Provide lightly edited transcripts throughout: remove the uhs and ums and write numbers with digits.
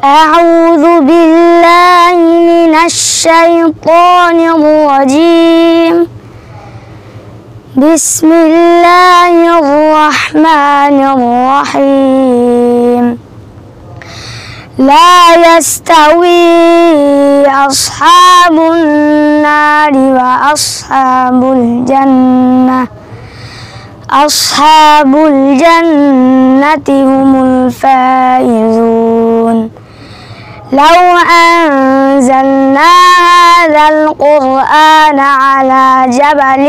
أعوذ بالله من الشيطان الرجيم. بسم الله الرحمن الرحيم. لا يستوي أصحاب النار وأصحاب الجنة. أصحاب الجنة هم الفائزون. لو أنزلنا هذا القرآن على جبل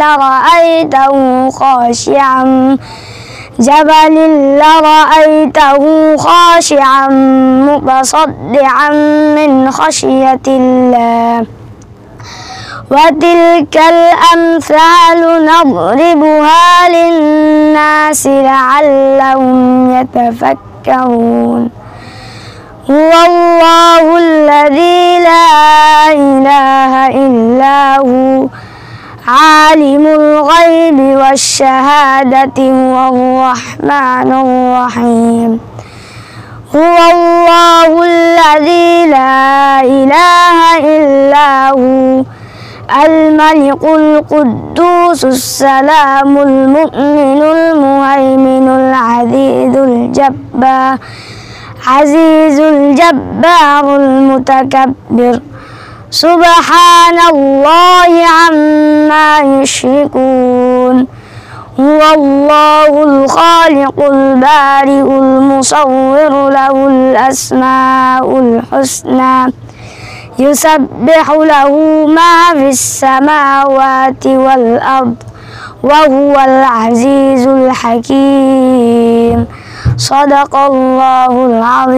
لرأيته خاشعا متصدعا من خشية الله. وتلك الأمثال نضربها للناس لعلهم يتفكرون. هو الله الذي لا إله إلا هو عالم الغيب والشهادة هو الرحمن الرحيم. هو الله الذي لا إله إلا هو الملك القدوس السلام المؤمن المهيمن عزيز الجبار المتكبر. سبحان الله عما يشركون. هو الله الخالق البارئ المصور له الأسماء الحسنى يسبح له ما في السماوات والأرض وهو العزيز الحكيم. صدق الله العظيم.